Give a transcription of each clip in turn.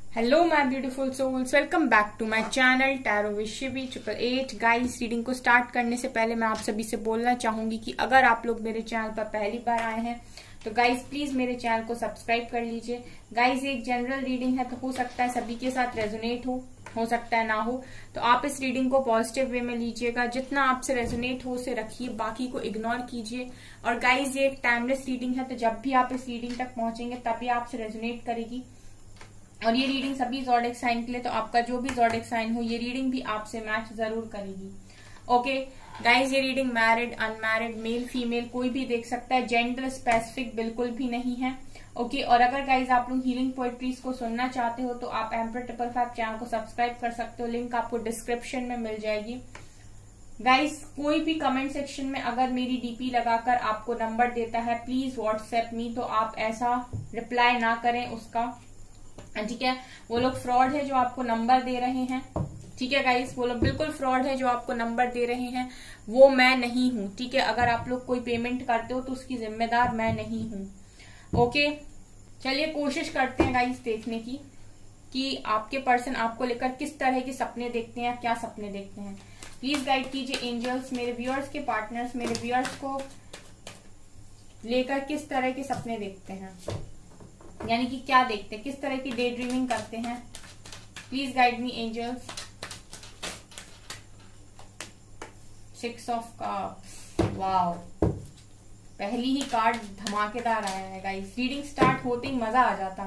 Hello my beautiful souls, welcome back to my channel tarot with Shivi 888। Guys, reading को start करने से पहले मैं आप सभी से बोलना चाहूंगी कि अगर आप लोग मेरे चैनल पर पहली बार आए हैं तो गाइस प्लीज मेरे चैनल को सब्सक्राइब कर लीजिए। गाइस, ये एक जनरल रीडिंग है तो हो सकता है सभी के साथ रेजोनेट हो सकता है ना हो, तो आप इस रीडिंग को पॉजिटिव वे में लीजिएगा। जितना आपसे रेजोनेट हो उसे रखिए, बाकी को इग्नोर कीजिए। और गाइस, ये एक टाइमलेस रीडिंग है तो जब भी आप इस रीडिंग तक पहुंचेंगे तभी आपसे रेजोनेट करेगी। और ये रीडिंग सभी ज़ोडिएक साइन के लिए, तो आपका जो भी ज़ोडिएक साइन हो ये रीडिंग भी आपसे मैच जरूर करेगी। ओके गाइज, ये reading married, unmarried, male female कोई भी देख सकता है, जेंडर स्पेसिफिक बिल्कुल भी नहीं है। ओके, और अगर गाइज आप लोग हीलिंग पोएट्रीज को सुनना चाहते हो तो आप एम्पर 555 चैनल को सब्सक्राइब कर सकते हो, लिंक आपको डिस्क्रिप्शन में मिल जाएगी। गाइज, कोई भी कमेंट सेक्शन में अगर मेरी डीपी लगाकर आपको नंबर देता है प्लीज व्हाट्सएप मी, तो आप ऐसा रिप्लाई ना करें उसका, ठीक है। वो लोग फ्रॉड है जो आपको नंबर दे रहे हैं, ठीक है गाइस, वो लोग बिल्कुल फ्रॉड है जो आपको नंबर दे रहे हैं, वो मैं नहीं हूं, ठीक है। अगर आप लोग कोई पेमेंट करते हो तो उसकी जिम्मेदार मैं नहीं हूं। ओके, चलिए कोशिश करते हैं गाइस देखने की कि आपके पर्सन आपको लेकर किस तरह के सपने देखते हैं, क्या सपने देखते हैं। प्लीज गाइड कीजिए एंजल्स, मेरे व्यूअर्स के पार्टनर्स मेरे व्यूअर्स को लेकर किस तरह के सपने देखते हैं, यानी कि क्या देखते हैं, किस तरह की डे ड्रीमिंग करते हैं। Please guide me angels. 6 of cups, wow, पहली ही कार्ड धमाकेदार आया है गाइस। रीडिंग स्टार्ट होते ही मजा आ जाता।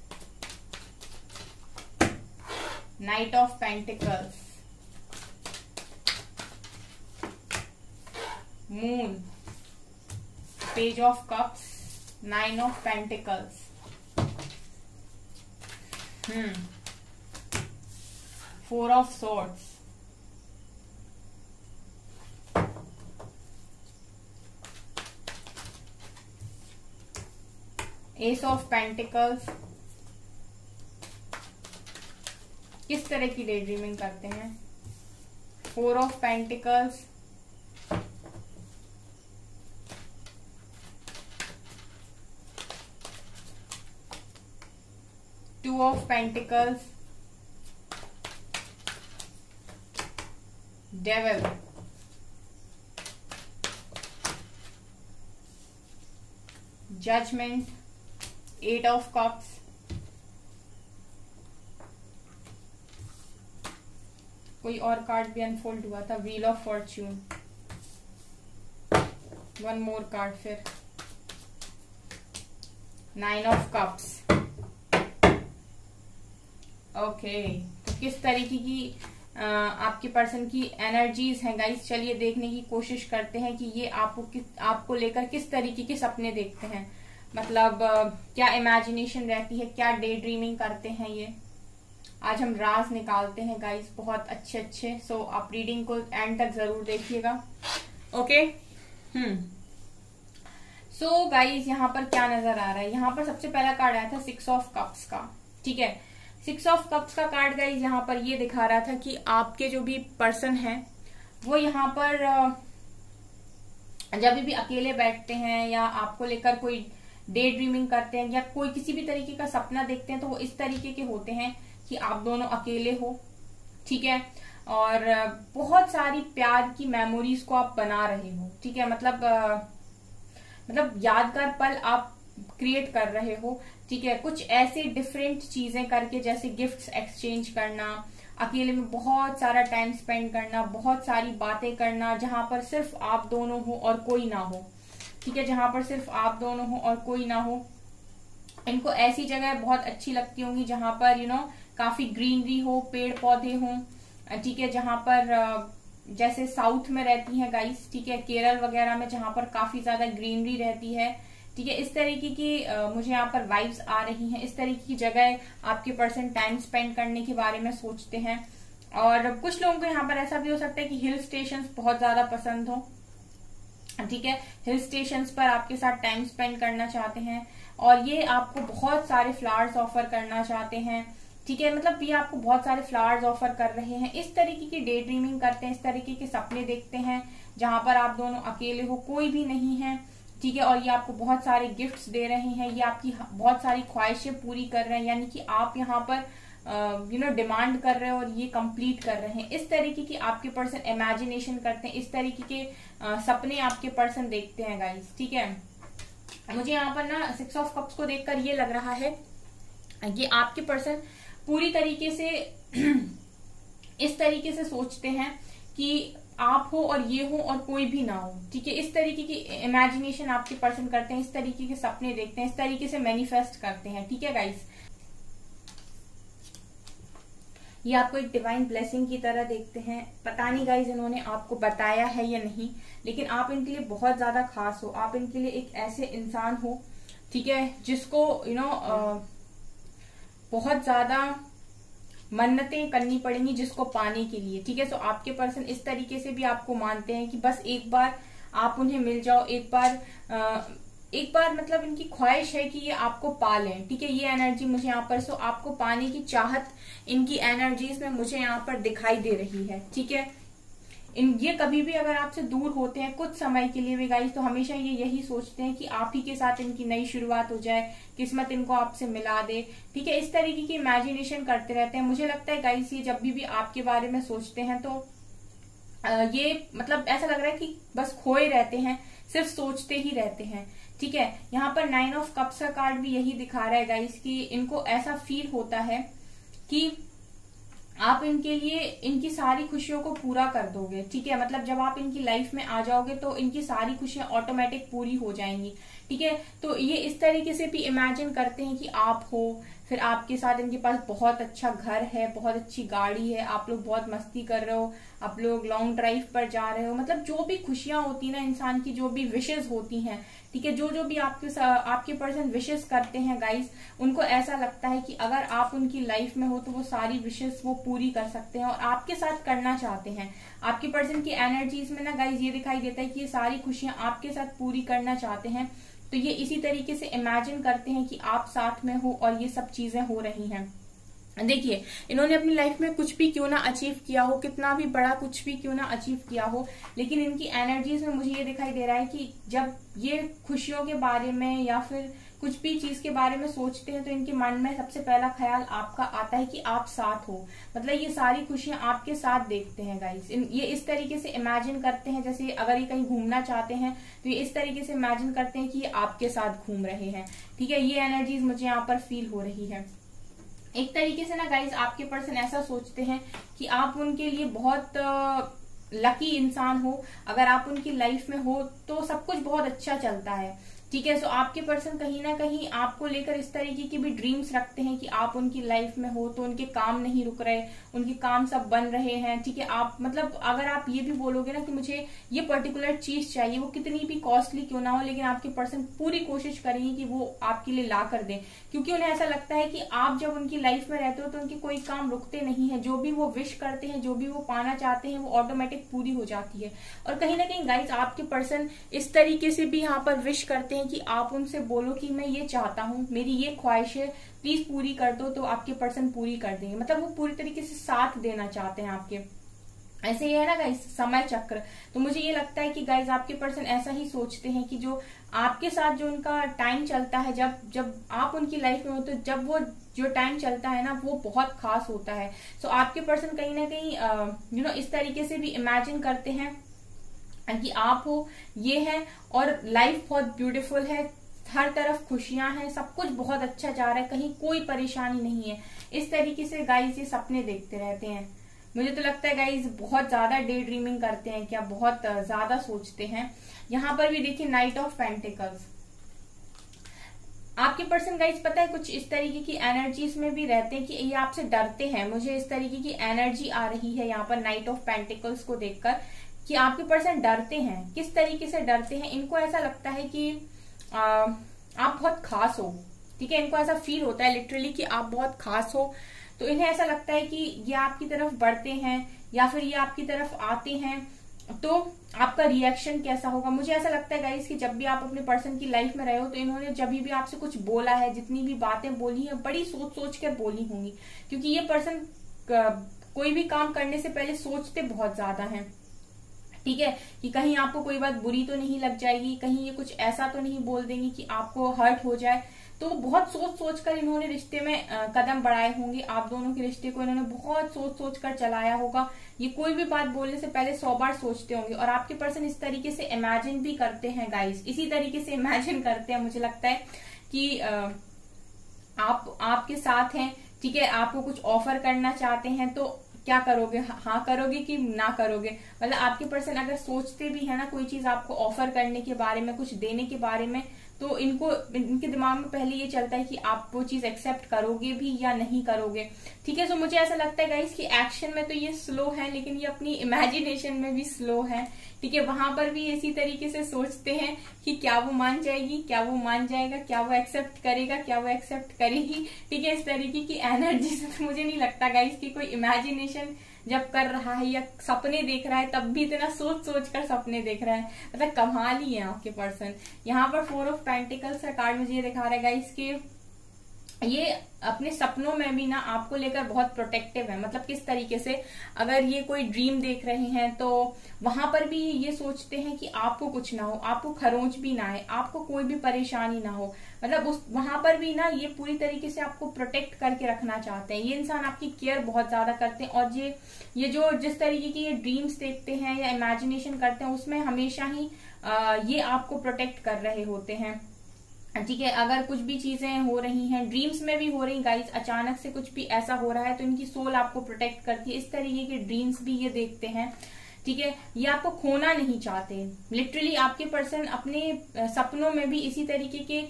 Knight of pentacles, moon, page of cups, 9 of pentacles, 4 of swords, Ace of Pentacles। किस तरह की डे ड्रीमिंग करते हैं। 4 of Pentacles, 2 of Pentacles, Devil, Judgment, 8 of Cups, कोई और कार्ड भी अनफोल्ड हुआ था, wheel of fortune, 1 more card, फिर 9 ऑफ कप्स। ओके, तो किस तरीके की आपके पर्सन की एनर्जीज हैं गाइस, चलिए देखने की कोशिश करते हैं कि ये आपको लेकर किस तरीके के सपने देखते हैं। मतलब क्या इमेजिनेशन रहती है, क्या डे ड्रीमिंग करते हैं ये। आज हम राज निकालते हैं गाइस, बहुत अच्छे। सो आप रीडिंग को एंड तक जरूर देखिएगा। ओके, सो गाइस, यहाँ पर क्या नजर आ रहा है। यहाँ पर सबसे पहला कार्ड आया था 6 ऑफ कप्स का, ठीक है। 6 ऑफ कप्स का कार्ड गाइज यहाँ पर ये दिखा रहा था कि आपके जो भी पर्सन है वो यहाँ पर जब भी अकेले बैठते हैं या आपको लेकर कोई डे ड्रीमिंग करते हैं या कोई किसी भी तरीके का सपना देखते हैं तो वो इस तरीके के होते हैं कि आप दोनों अकेले हो, ठीक है, और बहुत सारी प्यार की मेमोरीज को आप बना रहे हो, ठीक है। मतलब यादगार पल आप क्रिएट कर रहे हो, ठीक है। कुछ ऐसे डिफरेंट चीजें करके, जैसे गिफ्ट्स एक्सचेंज करना, अकेले में बहुत सारा टाइम स्पेंड करना, बहुत सारी बातें करना जहां पर सिर्फ आप दोनों हो और कोई ना हो, ठीक है, जहां पर सिर्फ आप दोनों हो और कोई ना हो। इनको ऐसी जगह बहुत अच्छी लगती होंगी जहां पर काफी ग्रीनरी हो, पेड़ पौधे हो, ठीक है, जहां पर जैसे साउथ में रहती है गाइस, ठीक है, केरल वगैरह में जहां पर काफी ज्यादा ग्रीनरी रहती है, ठीक है। इस तरीके की मुझे यहाँ पर वाइब्स आ रही हैं। इस तरीके की जगह आपके पर्सन टाइम स्पेंड करने के बारे में सोचते हैं। और कुछ लोगों को यहाँ पर ऐसा भी हो सकता है कि हिल स्टेशंस बहुत ज्यादा पसंद हो, ठीक है, हिल स्टेशंस पर आपके साथ टाइम स्पेंड करना चाहते हैं और ये आपको बहुत सारे फ्लावर्स ऑफर करना चाहते हैं, ठीक है। मतलब ये आपको बहुत सारे फ्लावर्स ऑफर कर रहे हैं। इस तरीके की डे ड्रीमिंग करते हैं, इस तरीके के सपने देखते हैं जहां पर आप दोनों अकेले हो, कोई भी नहीं है, ठीक है। और ये आपको बहुत सारे गिफ्ट्स दे रहे हैं, ये आपकी बहुत सारी ख्वाहिशें पूरी कर रहे हैं, यानी कि आप यहाँ पर डिमांड कर रहे हैं और ये कंप्लीट कर रहे हैं। इस तरीके की आपके पर्सन इमेजिनेशन करते हैं, इस तरीके के सपने आपके पर्सन देखते हैं गाइस, ठीक है। मुझे यहाँ पर ना 6 ऑफ कप्स को देखकर ये लग रहा है कि आपके पर्सन पूरी तरीके से इस तरीके से सोचते हैं कि आप हो और ये हो और कोई भी ना हो, ठीक है। इस तरीके की इमेजिनेशन आपके पर्सन करते हैं, इस तरीके के सपने देखते हैं, इस तरीके से मैनिफेस्ट करते हैं, ठीक है गाइस। ये आपको एक डिवाइन ब्लेसिंग की तरह देखते हैं। पता नहीं गाइस इन्होंने आपको बताया है या नहीं, लेकिन आप इनके लिए बहुत ज्यादा खास हो। आप इनके लिए एक ऐसे इंसान हो, ठीक है, जिसको बहुत ज्यादा मन्नतें करनी पड़ेंगी जिसको पाने के लिए, ठीक है। तो आपके पर्सन इस तरीके से भी आपको मानते हैं कि बस एक बार आप उन्हें मिल जाओ, एक बार मतलब इनकी ख्वाहिश है कि ये आपको पालें, ठीक है। ये एनर्जी मुझे यहाँ पर आपको पाने की चाहत इनकी एनर्जीज में मुझे यहाँ पर दिखाई दे रही है, ठीक है। ये कभी भी अगर आपसे दूर होते हैं कुछ समय के लिए भी गाइस, तो हमेशा ये यही सोचते हैं कि आप ही के साथ इनकी नई शुरुआत हो जाए, किस्मत इनको आपसे मिला दे, ठीक है। इस तरीके की इमेजिनेशन करते रहते हैं। मुझे लगता है गाइस ये जब भी आपके बारे में सोचते हैं तो ये मतलब ऐसा लग रहा है कि बस खोए रहते हैं, सिर्फ सोचते ही रहते हैं, ठीक है। यहाँ पर 9 ऑफ कप्स का कार्ड भी यही दिखा रहा है गाइस कि इनको ऐसा फील होता है कि आप इनके लिए इनकी सारी खुशियों को पूरा कर दोगे, ठीक है। मतलब जब आप इनकी लाइफ में आ जाओगे तो इनकी सारी खुशियां ऑटोमेटिक पूरी हो जाएंगी, ठीक है। तो ये इस तरीके से भी इमेजिन करते हैं कि आप हो, फिर आपके साथ इनके पास बहुत अच्छा घर है, बहुत अच्छी गाड़ी है, आप लोग बहुत मस्ती कर रहे हो, आप लोग लॉन्ग ड्राइव पर जा रहे हो, मतलब जो भी खुशियां होती है ना इंसान की, जो भी विशेष होती हैं, ठीक है, जो भी आपके पर्सन विशेष करते हैं गाइस, उनको ऐसा लगता है कि अगर आप उनकी लाइफ में हो तो वो सारी विशेष वो पूरी कर सकते हैं और आपके साथ करना चाहते हैं। आपके पर्सन की एनर्जीज में ना गाइस ये दिखाई देता है कि ये सारी खुशियां आपके साथ पूरी करना चाहते हैं। तो ये इसी तरीके से इमेजिन करते हैं कि आप साथ में हो और ये सब चीजें हो रही हैं। देखिए इन्होंने अपनी लाइफ में कुछ भी क्यों ना अचीव किया हो, कितना भी बड़ा कुछ भी क्यों ना अचीव किया हो, लेकिन इनकी एनर्जीज में मुझे ये दिखाई दे रहा है कि जब ये खुशियों के बारे में या फिर कुछ भी चीज के बारे में सोचते हैं तो इनके मन में सबसे पहला ख्याल आपका आता है कि आप साथ हो। मतलब ये सारी खुशियां आपके साथ देखते हैं गाइस। ये इस तरीके से इमेजिन करते हैं, जैसे अगर ये कहीं घूमना चाहते हैं तो ये इस तरीके से इमेजिन करते हैं कि ये आपके साथ घूम रहे हैं, ठीक है। ये एनर्जीज मुझे यहाँ पर फील हो रही है। एक तरीके से ना गाइस आपके पर्सन ऐसा सोचते हैं कि आप उनके लिए बहुत लकी इंसान हो। अगर आप उनकी लाइफ में हो तो सब कुछ बहुत अच्छा चलता है, ठीक है। सो आपके पर्सन कहीं ना कहीं आपको लेकर इस तरीके की भी ड्रीम्स रखते हैं कि आप उनकी लाइफ में हो तो उनके काम नहीं रुक रहे, उनके काम सब बन रहे हैं, ठीक है। आप मतलब अगर आप ये भी बोलोगे ना कि मुझे ये पर्टिकुलर चीज चाहिए, वो कितनी भी कॉस्टली क्यों ना हो, लेकिन आपके पर्सन पूरी कोशिश करेंगे कि वो आपके लिए ला कर दें, क्योंकि उन्हें ऐसा लगता है कि आप जब उनकी लाइफ में रहते हो तो उनके कोई काम रुकते नहीं है। जो भी वो विश करते हैं, जो भी वो पाना चाहते हैं, वो ऑटोमेटिक पूरी हो जाती है। और कहीं ना कहीं गाइस आपके पर्सन इस तरीके से भी यहाँ पर विश करते हैं कि आप उनसे बोलो कि मैं ये चाहता हूँ, मेरी ये ख्वाहिश है, प्लीज पूरी कर दो, तो आपके पर्सन पूरी कर देंगे। मतलब वो पूरी तरीके से साथ देना चाहते हैं आपके। ऐसे ही है ना गाइस समय चक्र। तो मुझे ये लगता है कि गाइस आपके पर्सन ऐसा ही सोचते हैं कि जो आपके साथ जो उनका टाइम चलता है, जब आप उनकी लाइफ में हो तो जब वो जो टाइम चलता है ना वो बहुत खास होता है। सो आपके पर्सन कहीं ना कहीं इस तरीके से भी इमेजिन करते हैं कि आप हो, ये है और लाइफ बहुत ब्यूटीफुल है, हर तरफ खुशियां हैं, सब कुछ बहुत अच्छा जा रहा है, कहीं कोई परेशानी नहीं है। इस तरीके से गाइस ये सपने देखते रहते हैं। मुझे तो लगता है गाइस बहुत ज्यादा डे ड्रीमिंग करते हैं, क्या बहुत ज्यादा सोचते हैं। यहाँ पर भी देखिए नाइट ऑफ पेंटिकल्स। आपके पर्सन गाइस पता है कुछ इस तरीके की एनर्जीज में भी रहते हैं कि ये आपसे डरते हैं। मुझे इस तरीके की एनर्जी आ रही है यहाँ पर नाइट ऑफ पेंटिकल्स को देखकर कि आपके पर्सन डरते हैं। किस तरीके से डरते हैं, इनको ऐसा लगता है कि आप बहुत खास हो, ठीक है। इनको ऐसा फील होता है लिटरली कि आप बहुत खास हो, तो इन्हें ऐसा लगता है कि ये आपकी तरफ बढ़ते हैं या फिर ये आपकी तरफ आते हैं तो आपका रिएक्शन कैसा होगा। मुझे ऐसा लगता है गाइस कि जब भी आप अपने पर्सन की लाइफ में रहे हो तो इन्होंने जब भी आपसे कुछ बोला है, जितनी भी बातें बोली है, बड़ी सोच सोच कर बोली होंगी, क्योंकि ये पर्सन कोई भी काम करने से पहले सोचते बहुत ज्यादा हैं, ठीक है, कि कहीं आपको कोई बात बुरी तो नहीं लग जाएगी, कहीं ये कुछ ऐसा तो नहीं बोल देंगी कि आपको हर्ट हो जाए। तो बहुत सोच सोच कर इन्होंने रिश्ते में कदम बढ़ाए होंगे। आप दोनों के रिश्ते को इन्होंने बहुत सोच सोच कर चलाया होगा। ये कोई भी बात बोलने से पहले 100 बार सोचते होंगे। और आपके पर्सन इस तरीके से इमेजिन भी करते हैं गाइस, इसी तरीके से इमेजिन करते हैं। मुझे लगता है कि आप आपके साथ हैं, ठीक है, आपको कुछ ऑफर करना चाहते हैं तो क्या करोगे, हाँ करोगे कि ना करोगे। मतलब आपके पर्सन अगर सोचते भी है ना कोई चीज आपको ऑफर करने के बारे में, कुछ देने के बारे में, तो इनके दिमाग में पहले ये चलता है कि आप वो चीज एक्सेप्ट करोगे भी या नहीं करोगे, ठीक है। सो मुझे ऐसा लगता है गाइस कि एक्शन में तो ये स्लो है, लेकिन ये अपनी इमेजिनेशन में भी स्लो है, ठीक है। वहां पर भी इसी तरीके से सोचते हैं कि क्या वो मान जाएगी, क्या वो मान जाएगा, क्या वो एक्सेप्ट करेगा, क्या वो एक्सेप्ट करेगी, ठीक है। इस तरीके की एनर्जी से तो मुझे नहीं लगता गाइस कि कोई इमेजिनेशन जब कर रहा है या सपने देख रहा है तब भी इतना सोच सोच कर सपने देख रहा है। मतलब कमाल ही है आपके पर्सन। यहाँ पर 4 ऑफ पेंटिकल्स का कार्ड मुझे ये दिखा रहा है गाइस कि ये अपने सपनों में भी ना आपको लेकर बहुत प्रोटेक्टिव है। मतलब किस तरीके से, अगर ये कोई ड्रीम देख रहे हैं तो वहां पर भी ये सोचते हैं कि आपको कुछ ना हो, आपको खरोंच भी ना आए, आपको कोई भी परेशानी ना हो। मतलब उस वहां पर भी ना ये पूरी तरीके से आपको प्रोटेक्ट करके रखना चाहते हैं। ये इंसान आपकी केयर बहुत ज्यादा करते हैं। और ये जो जिस तरीके की ये ड्रीम्स देखते हैं या इमेजिनेशन करते हैं उसमें हमेशा ही ये आपको प्रोटेक्ट कर रहे होते हैं, ठीक है। अगर कुछ भी चीजें हो रही हैं, ड्रीम्स में भी हो रही गाइस, अचानक से कुछ भी ऐसा हो रहा है तो इनकी सोल आपको प्रोटेक्ट करती है। इस तरीके के ड्रीम्स भी ये देखते हैं, ठीक है। ये आपको खोना नहीं चाहते। लिटरली आपके पर्सन अपने सपनों में भी इसी तरीके के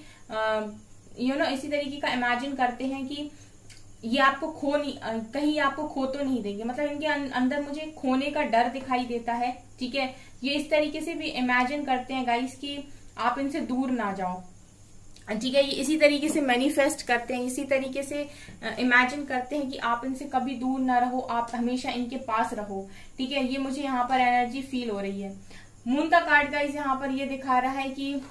इसी तरीके का इमेजिन करते हैं कि ये आपको खो नहीं, कहीं आपको खो तो नहीं देंगे। मतलब इनके अंदर मुझे खोने का डर दिखाई देता है, ठीक है। ये इस तरीके से भी इमेजिन करते हैं गाइस कि आप इनसे दूर ना जाओ, ठीक है। ये इसी तरीके से मैनिफेस्ट करते हैं, इसी तरीके से इमेजिन करते हैं कि आप इनसे कभी दूर ना रहो, आप हमेशा इनके पास रहो, ठीक है। ये मुझे यहाँ पर एनर्जी फील हो रही है। मून का कार्ड गाइस यहाँ पर ये दिखा रहा है कि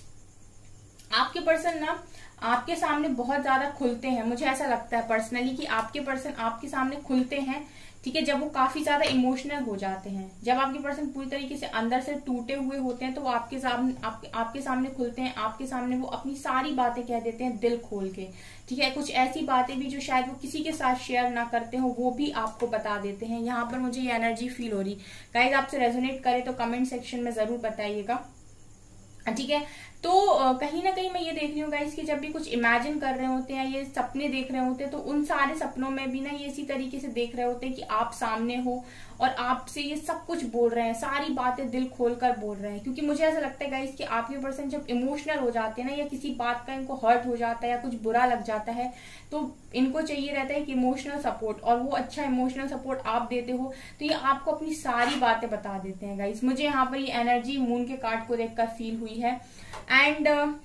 आपके पर्सन ना आपके सामने बहुत ज्यादा खुलते हैं। मुझे ऐसा लगता है पर्सनली कि आपके पर्सन आपके सामने खुलते हैं, ठीक है, जब वो काफी ज्यादा इमोशनल हो जाते हैं। जब आपके पर्सन पूरी तरीके से अंदर से टूटे हुए होते हैं तो वो आपके सामने खुलते हैं, आपके सामने वो अपनी सारी बातें कह देते हैं दिल खोल के, ठीक है। कुछ ऐसी बातें भी जो शायद वो किसी के साथ शेयर ना करते हो वो भी आपको बता देते हैं। यहाँ पर मुझे ये एनर्जी फील हो रही। गाइस आपसे रेजोनेट करे तो कमेंट सेक्शन में जरूर बताइएगा, ठीक है। तो कहीं ना कहीं मैं ये देख रही हूँ गाइस कि जब भी कुछ इमेजिन कर रहे होते हैं, ये सपने देख रहे होते हैं, तो उन सारे सपनों में भी ना ये इसी तरीके से देख रहे होते हैं कि आप सामने हो और आपसे ये सब कुछ बोल रहे हैं, सारी बातें दिल खोलकर बोल रहे हैं। क्योंकि मुझे ऐसा लगता है गाइस कि आपके पर्सन जब इमोशनल हो जाते हैं ना, या किसी बात का इनको हर्ट हो जाता है या कुछ बुरा लग जाता है, तो इनको चाहिए रहता है कि इमोशनल सपोर्ट, और वो अच्छा इमोशनल सपोर्ट आप देते हो तो ये आपको अपनी सारी बातें बता देते हैं गाइस। मुझे यहाँ पर ये एनर्जी मून के कार्ड को देखकर फील हुई है। एंड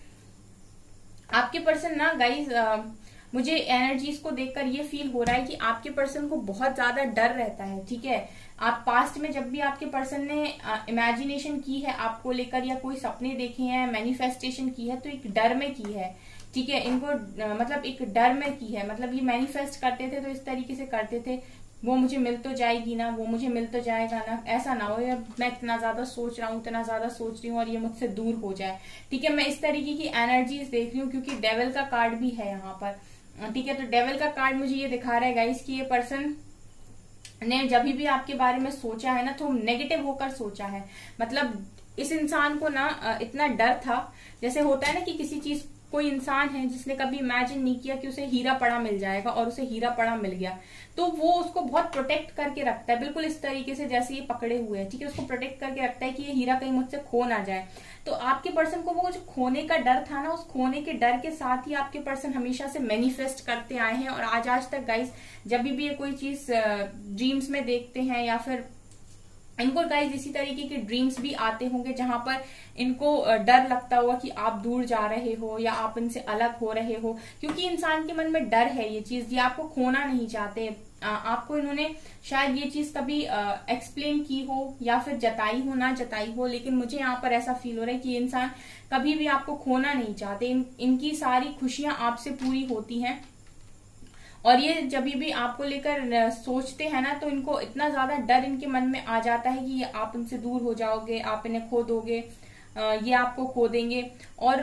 आपके पर्सन ना गाइस मुझे एनर्जीज को देखकर ये फील हो रहा है कि आपके पर्सन को बहुत ज्यादा डर रहता है, ठीक है। आप पास्ट में जब भी आपके पर्सन ने इमेजिनेशन की है आपको लेकर या कोई सपने देखे हैं, मैनिफेस्टेशन की है, तो एक डर में की है, ठीक है। इनको मतलब एक डर में की है। मतलब ये मैनिफेस्ट करते थे तो इस तरीके से करते थे, वो मुझे मिल तो जाएगी ना, वो मुझे मिल तो जाएगा ना, ऐसा ना हो यार मैं इतना ज्यादा सोच रहा हूँ, इतना ज्यादा सोच रही हूँ और ये मुझसे दूर हो जाए, ठीक है। मैं इस तरीके की एनर्जीज देख रही हूँ क्योंकि डेविल का कार्ड भी है यहाँ पर, ठीक है। तो डेविल का कार्ड मुझे ये दिखा रहा है गाइस कि ये पर्सन ने जब भी आपके बारे में सोचा है ना तो नेगेटिव होकर सोचा है। मतलब इस इंसान को ना इतना डर था, जैसे होता है ना कि किसी चीज, कोई इंसान है जिसने कभी इमेजिन नहीं किया कि उसे हीरा पड़ा मिल जाएगा और उसे हीरा पड़ा मिल गया, तो वो उसको बहुत प्रोटेक्ट करके रखता है, बिल्कुल इस तरीके से जैसे ये पकड़े हुए हैं, ठीक है। उसको प्रोटेक्ट करके रखता है कि ये हीरा कहीं मुझसे खो ना जाए। तो आपके पर्सन को वो जो खोने का डर था ना, उस खोने के डर के साथ ही आपके पर्सन हमेशा से मैनिफेस्ट करते आए हैं। और आज तक गाइस जब भी ये कोई चीज ड्रीम्स में देखते हैं या फिर इनको गाइस इसी तरीके के ड्रीम्स भी आते होंगे जहां पर इनको डर लगता होगा कि आप दूर जा रहे हो या आप इनसे अलग हो रहे हो, क्योंकि इंसान के मन में डर है ये चीज, ये आपको खोना नहीं चाहते। आपको इन्होंने शायद ये चीज कभी एक्सप्लेन की हो या फिर जताई हो ना जताई हो, लेकिन मुझे यहाँ पर ऐसा फील हो रहा है कि इंसान कभी भी आपको खोना नहीं चाहते। इनकी सारी खुशियां आपसे पूरी होती हैं और ये जब भी आपको लेकर सोचते हैं ना तो इनको इतना ज्यादा डर इनके मन में आ जाता है कि आप इनसे दूर हो जाओगे, आप इन्हें खो दोगे, ये आपको खो देंगे। और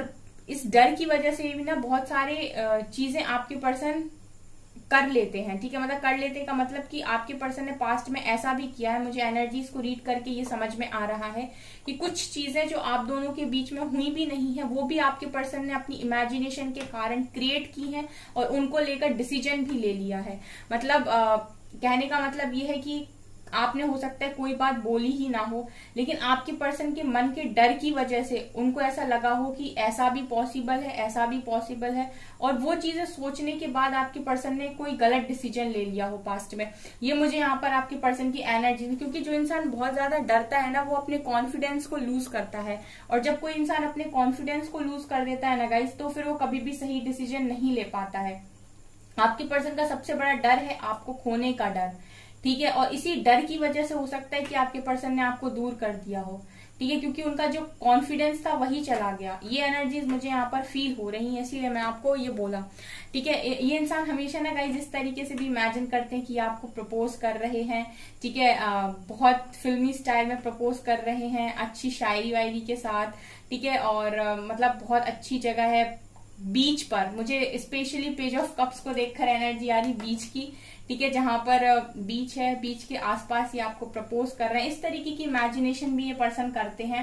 इस डर की वजह से भी ना बहुत सारे चीजें आपके पर्सन कर लेते हैं, ठीक है। मतलब कर लेते का मतलब कि आपके पर्सन ने पास्ट में ऐसा भी किया है। मुझे एनर्जीज को रीड करके ये समझ में आ रहा है कि कुछ चीजें जो आप दोनों के बीच में हुई भी नहीं है, वो भी आपके पर्सन ने अपनी इमेजिनेशन के कारण क्रिएट की है और उनको लेकर डिसीजन भी ले लिया है। मतलब कहने का मतलब ये है कि आपने हो सकता है कोई बात बोली ही ना हो, लेकिन आपके पर्सन के मन के डर की वजह से उनको ऐसा लगा हो कि ऐसा भी पॉसिबल है, ऐसा भी पॉसिबल है, और वो चीजें सोचने के बाद आपके पर्सन ने कोई गलत डिसीजन ले लिया हो पास्ट में। ये मुझे यहाँ पर आपके पर्सन की एनर्जी, क्योंकि जो इंसान बहुत ज्यादा डरता है ना, वो अपने कॉन्फिडेंस को लूज करता है, और जब कोई इंसान अपने कॉन्फिडेंस को लूज कर देता है ना गाइस, तो फिर वो कभी भी सही डिसीजन नहीं ले पाता है। आपके पर्सन का सबसे बड़ा डर है आपको खोने का डर, ठीक है। और इसी डर की वजह से हो सकता है कि आपके पर्सन ने आपको दूर कर दिया हो, ठीक है, क्योंकि उनका जो कॉन्फिडेंस था वही चला गया। ये एनर्जीज मुझे यहाँ पर फील हो रही है, इसीलिए मैं आपको ये बोला, ठीक है। ये इंसान हमेशा ना गाइस इस तरीके से भी इमेजिन करते हैं कि आपको प्रपोज कर रहे हैं, ठीक है, बहुत फिल्मी स्टाइल में प्रपोज कर रहे हैं, अच्छी शायरी वायरी के साथ, ठीक है। और मतलब बहुत अच्छी जगह है, बीच पर। मुझे स्पेशली पेज ऑफ कप्स को देखकर एनर्जी आ रही बीच की, ठीक है, जहां पर बीच है, बीच के आसपास ये आपको प्रपोज कर रहे हैं। इस तरीके की इमेजिनेशन भी ये पर्सन करते हैं।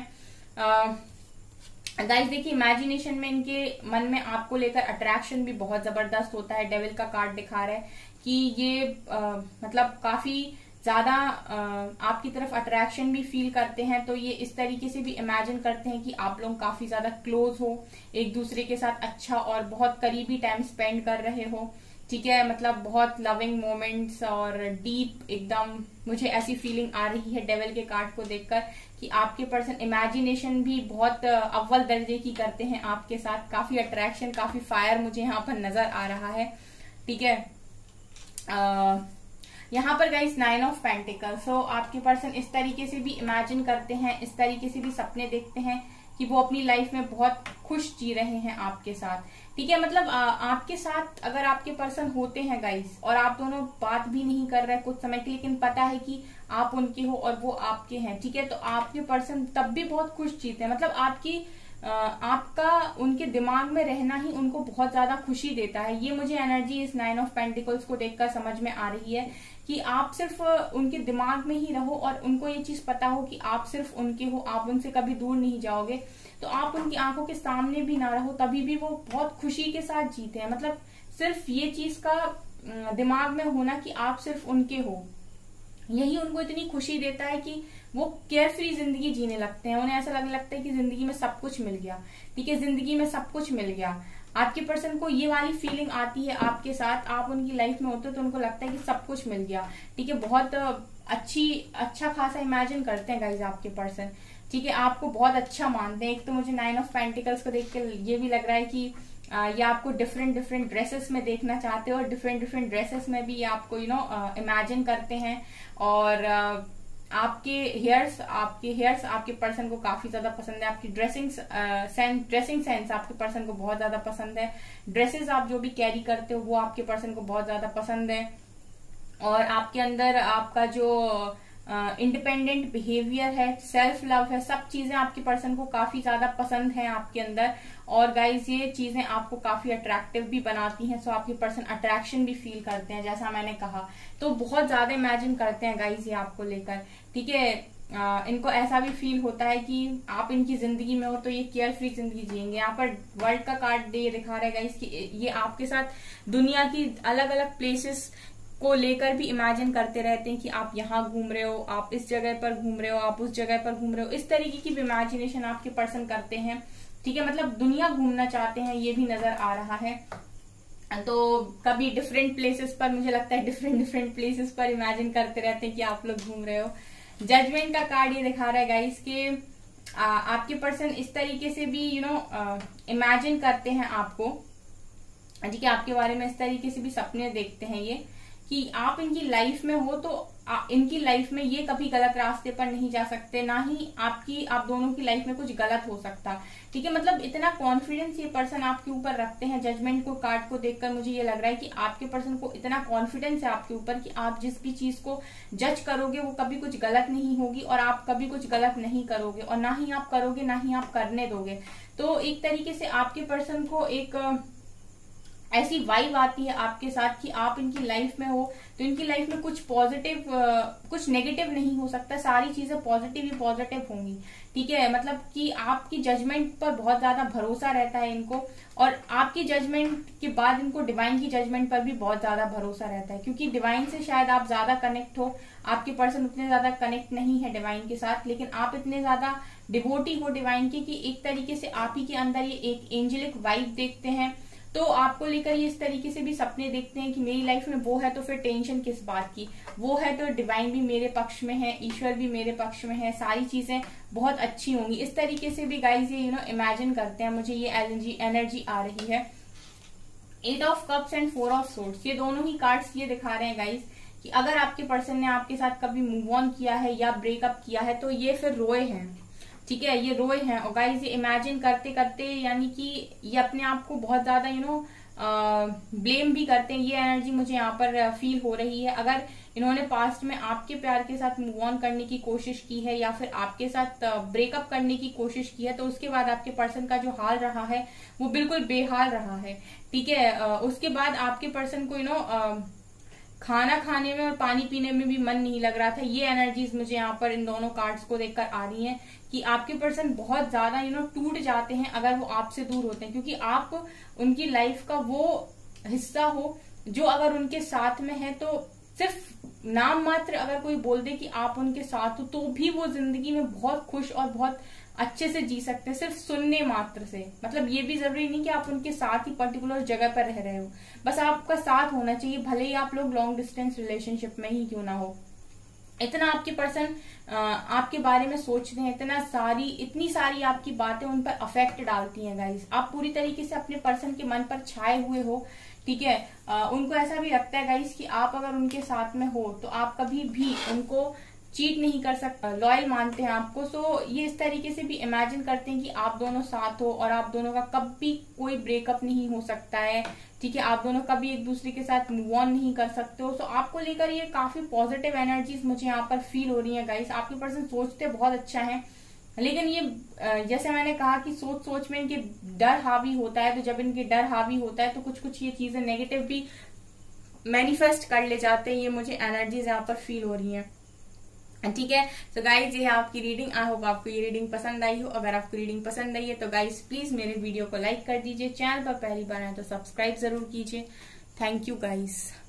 गाइस देखिए, इमेजिनेशन में इनके मन में आपको लेकर अट्रैक्शन भी बहुत जबरदस्त होता है। डेविल का कार्ड दिखा रहा है कि ये मतलब काफी ज्यादा आपकी तरफ अट्रैक्शन भी फील करते हैं। तो ये इस तरीके से भी इमेजिन करते हैं कि आप लोग काफी ज्यादा क्लोज हो, एक दूसरे के साथ अच्छा और बहुत करीबी टाइम स्पेंड कर रहे हो, ठीक है। मतलब बहुत लविंग मोमेंट्स और डीप एकदम, मुझे ऐसी फीलिंग आ रही है डेविल के कार्ड को देखकर कि आपके पर्सन इमेजिनेशन भी बहुत अव्वल दर्जे की करते हैं आपके साथ। काफी अट्रैक्शन, काफी फायर मुझे यहाँ पर नजर आ रहा है, ठीक है। यहाँ पर गाइस 9 ऑफ पेंटिकल्स। सो आपके पर्सन इस तरीके से भी इमेजिन करते हैं, इस तरीके से भी सपने देखते हैं कि वो अपनी लाइफ में बहुत खुश जी रहे हैं आपके साथ, ठीक है। मतलब आपके साथ अगर आपके पर्सन होते हैं गाइस और आप दोनों बात भी नहीं कर रहे कुछ समय के, लेकिन पता है कि आप उनके हो और वो आपके हैं, ठीक है, तो आपके पर्सन तब भी बहुत खुश जीते हैं। मतलब आपका उनके दिमाग में रहना ही उनको बहुत ज्यादा खुशी देता है। ये मुझे एनर्जी इस 9 ऑफ पेंटिकल्स को देखकर समझ में आ रही है कि आप सिर्फ उनके दिमाग में ही रहो और उनको ये चीज पता हो कि आप सिर्फ उनके हो, आप उनसे कभी दूर नहीं जाओगे। तो आप उनकी आंखों के सामने भी ना रहो, तभी भी वो बहुत खुशी के साथ जीते हैं। मतलब सिर्फ ये चीज का दिमाग में होना कि आप सिर्फ उनके हो, यही उनको इतनी खुशी देता है कि वो केयर फ्री जिंदगी जीने लगते हैं। उन्हें ऐसा लगने लगता है कि जिंदगी में सब कुछ मिल गया, ठीक है, जिंदगी में सब कुछ मिल गया। आपके पर्सन को ये वाली फीलिंग आती है आपके साथ, आप उनकी लाइफ में होते हो तो उनको लगता है कि सब कुछ मिल गया, ठीक है। बहुत अच्छा खासा इमेजिन करते हैं गाइज आपके पर्सन, ठीक है, आपको बहुत अच्छा मानते हैं। एक तो मुझे 9 ऑफ पेंटिकल्स को देख के ये भी लग रहा है कि ये आपको डिफरेंट ड्रेसेस में देखना चाहते हो और डिफरेंट ड्रेसेस में भी आपको इमेजिन करते हैं। और आपके हेयर्स आपके पर्सन को काफी ज्यादा पसंद है। आपकी ड्रेसिंग सेंस आपके पर्सन को बहुत ज्यादा पसंद है। ड्रेसेस आप जो भी कैरी करते हो वो आपके पर्सन को बहुत ज्यादा पसंद है। और आपके अंदर आपका जो इंडिपेंडेंट बिहेवियर है, सेल्फ लव है, सब चीजें आपके पर्सन को काफी ज्यादा पसंद है आपके अंदर। और गाइज ये चीजें आपको काफी अट्रैक्टिव भी बनाती हैं। सो आपके पर्सन अट्रैक्शन भी फील करते हैं, जैसा मैंने कहा। तो बहुत ज्यादा इमेजिन करते हैं गाइज ये आपको लेकर, ठीक है। इनको ऐसा भी फील होता है कि आप इनकी जिंदगी में हो तो ये केयर फ्री जिंदगी जिएंगे। यहाँ पर वर्ल्ड का कार्ड ये दिखा रहा है गाइज कि ये आपके साथ दुनिया की अलग अलग प्लेसेस को लेकर भी इमेजिन करते रहते हैं कि आप यहाँ घूम रहे हो, आप इस जगह पर घूम रहे हो, आप उस जगह पर घूम रहे हो। इस तरीके की भी इमेजिनेशन आपके पर्सन करते हैं, ठीक है। मतलब दुनिया घूमना चाहते हैं, ये भी नजर आ रहा है। तो कभी डिफरेंट प्लेसेस पर, मुझे लगता है डिफरेंट प्लेसेस पर इमेजिन करते रहते हैं कि आप लोग घूम रहे हो। जजमेंट का कार्ड ये दिखा रहा है गाइस कि आपके पर्सन इस तरीके से भी इमेजिन करते हैं आपको, ठीक है, आपके बारे में इस तरीके से भी सपने देखते हैं ये कि आप इनकी लाइफ में हो तो इनकी लाइफ में ये कभी गलत रास्ते पर नहीं जा सकते, ना ही आप दोनों की लाइफ में कुछ गलत हो सकता। ठीक है, मतलब इतना कॉन्फिडेंस ये पर्सन आपके ऊपर रखते हैं। जजमेंट को कार्ड को देखकर मुझे ये लग रहा है कि आपके पर्सन को इतना कॉन्फिडेंस है आपके ऊपर कि आप जिस भी चीज को जज करोगे वो कभी कुछ गलत नहीं होगी और आप कभी कुछ गलत नहीं करोगे, और ना ही आप करोगे ना ही आप करने दोगे। तो एक तरीके से आपके पर्सन को एक ऐसी वाइब आती है आपके साथ कि आप इनकी लाइफ में हो तो इनकी लाइफ में कुछ पॉजिटिव कुछ नेगेटिव नहीं हो सकता, सारी चीजें पॉजिटिव ही पॉजिटिव होंगी। ठीक है, मतलब कि आपकी जजमेंट पर बहुत ज्यादा भरोसा रहता है इनको, और आपकी जजमेंट के बाद इनको डिवाइन की जजमेंट पर भी बहुत ज्यादा भरोसा रहता है, क्योंकि डिवाइन से शायद आप ज्यादा कनेक्ट हो। आपके पर्सन उतने ज्यादा कनेक्ट नहीं है डिवाइन के साथ, लेकिन आप इतने ज्यादा डिवोटी हो डिवाइन के कि एक तरीके से आप ही के अंदर ये एक एंजेलिक वाइब देखते हैं। तो आपको लेकर ये इस तरीके से भी सपने देखते हैं कि मेरी लाइफ में वो है तो फिर टेंशन किस बात की, वो है तो डिवाइन भी मेरे पक्ष में है, ईश्वर भी मेरे पक्ष में है, सारी चीजें बहुत अच्छी होंगी। इस तरीके से भी गाइज ये इमेजिन करते हैं। मुझे ये एनर्जी आ रही है। 8 of cups and 4 of swords, ये दोनों ही कार्ड्स ये दिखा रहे हैं गाइज कि अगर आपके पर्सन ने आपके साथ कभी मूव ऑन किया है या ब्रेकअप किया है तो ये फिर रोए हैं। ठीक है, ये रोए हैं, और गाइज ये इमेजिन करते करते यानी कि ये अपने आप को बहुत ज्यादा ब्लेम भी करते हैं। ये एनर्जी मुझे यहाँ पर फील हो रही है। अगर इन्होंने पास्ट में आपके प्यार के साथ मूव ऑन करने की कोशिश की है या फिर आपके साथ ब्रेकअप करने की कोशिश की है तो उसके बाद आपके पर्सन का जो हाल रहा है वो बिल्कुल बेहाल रहा है। ठीक है, उसके बाद आपके पर्सन को खाना खाने में और पानी पीने में भी मन नहीं लग रहा था। ये एनर्जीज मुझे यहाँ पर इन दोनों कार्ड्स को देखकर आ रही हैं कि आपके पर्सन बहुत ज्यादा टूट जाते हैं अगर वो आपसे दूर होते हैं, क्योंकि आप उनकी लाइफ का वो हिस्सा हो जो अगर उनके साथ में है तो सिर्फ नाम मात्र अगर कोई बोल दे कि आप उनके साथ हो तो भी वो जिंदगी में बहुत खुश और बहुत अच्छे से जी सकते हैं, सिर्फ सुनने मात्र से। मतलब ये भी जरूरी नहीं कि आप उनके साथ ही पर्टिकुलर जगह पर रह रहे हो, बस आपका साथ होना चाहिए, भले ही आप लोग लॉन्ग डिस्टेंस रिलेशनशिप में ही क्यों ना हो। इतना आपके पर्सन आपके बारे में सोचते हैं, इतनी सारी आपकी बातें उन पर अफेक्ट डालती हैं गाइस। आप पूरी तरीके से अपने पर्सन के मन पर छाए हुए हो। ठीक है, उनको ऐसा भी लगता है गाइस कि आप अगर उनके साथ में हो तो आप कभी भी उनको चीट नहीं कर सकते, लॉयल मानते हैं आपको। सो ये इस तरीके से भी इमेजिन करते हैं कि आप दोनों साथ हो और आप दोनों का कभी कोई ब्रेकअप नहीं हो सकता है। ठीक है, आप दोनों कभी एक दूसरे के साथ मूव ऑन नहीं कर सकते हो। सो आपको लेकर ये काफी पॉजिटिव एनर्जीज मुझे यहाँ पर फील हो रही है गाइस। आपके पर्सन सोचते बहुत अच्छा है, लेकिन ये जैसे मैंने कहा कि सोच सोच में इनके डर हावी होता है, तो जब इनके डर हावी होता है तो कुछ कुछ ये चीजें नेगेटिव भी मैनिफेस्ट कर ले जाते हैं। ये मुझे एनर्जीज यहाँ पर फील हो रही है। ठीक है, तो गाइज ये है आपकी रीडिंग। आई होप आपको ये रीडिंग पसंद आई हो। अगर आपको रीडिंग पसंद आई है तो गाइज प्लीज मेरे वीडियो को लाइक कर दीजिए, चैनल पर पहली बार आए तो सब्सक्राइब जरूर कीजिए। Thank you guys.